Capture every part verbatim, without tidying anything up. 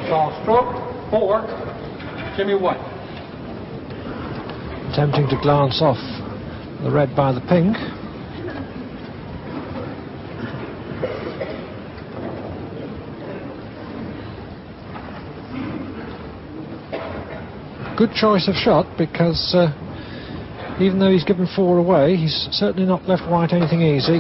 Ball stroke, four, Jimmy White. Attempting to glance off the red by the pink. Good choice of shot, because uh, even though he's given four away, he's certainly not left White anything easy.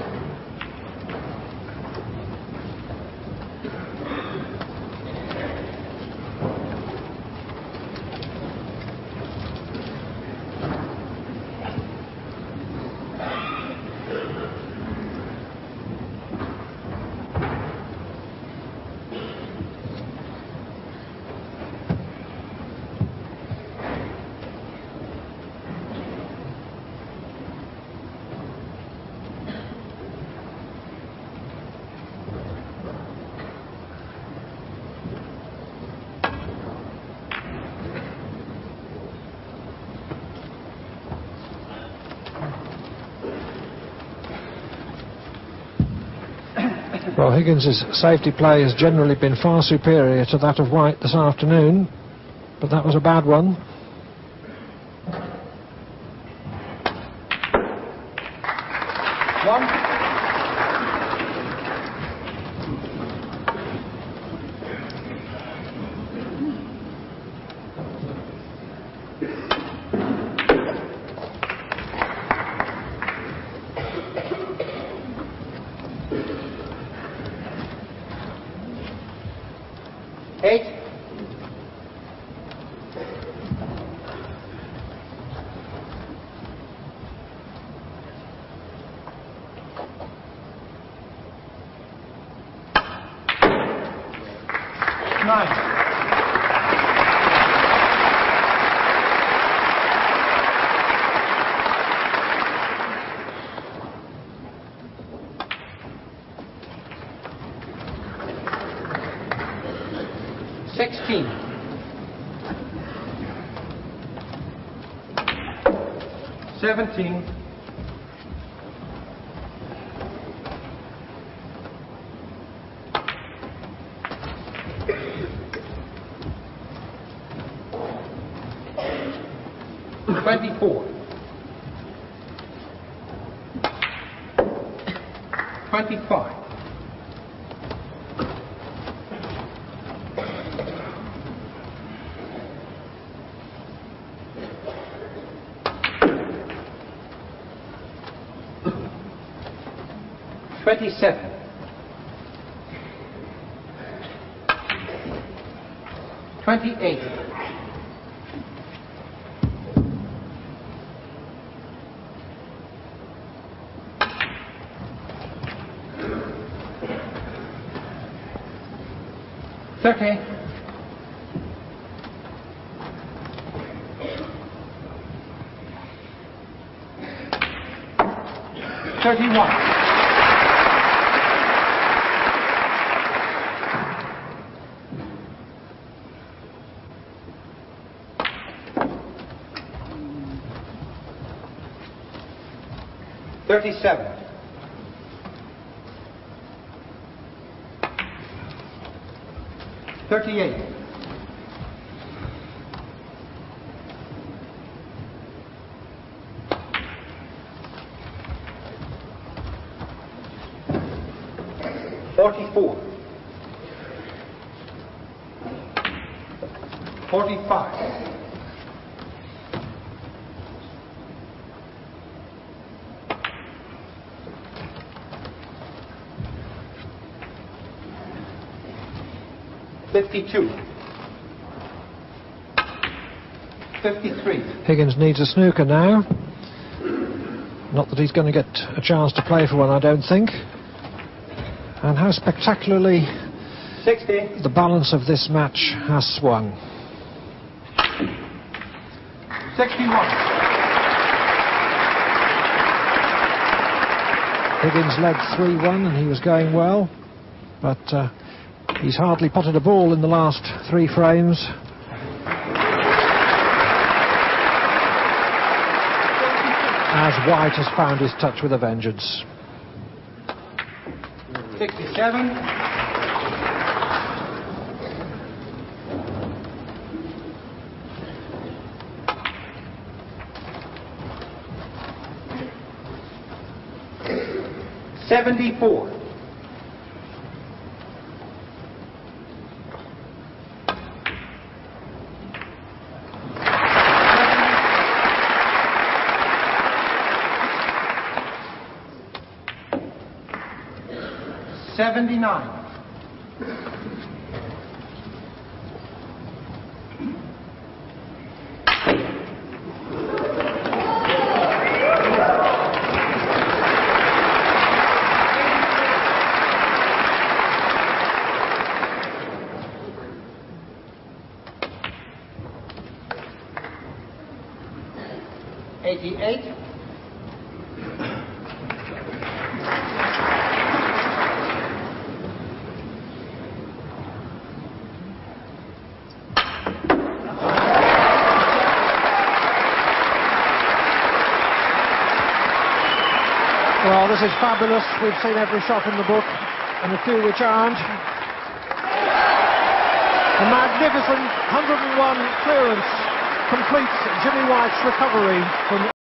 Well, Higgins' safety play has generally been far superior to that of White this afternoon, but that was a bad one. One. Eight. Nine. Sixteen. Seventeen. Twenty-four. Twenty-five. Twenty-seven. Twenty-eight. Thirty. Thirty-one. Thirty-seven. Thirty-eight. Forty-four. Forty-five. Fifty-two. Fifty-three. Higgins needs a snooker now. Not that he's going to get a chance to play for one, I don't think. And how spectacularly Sixty. the balance of this match has swung. Sixty-one. Higgins led three one and he was going well, but uh, he's hardly potted a ball in the last three frames. As White has found his touch with a vengeance. Sixty-seven. seventy-four. Seventy-nine. Eighty-eight. Well, this is fabulous. We've seen every shot in the book, and a few which aren't. A magnificent one hundred and one clearance completes Jimmy White's recovery from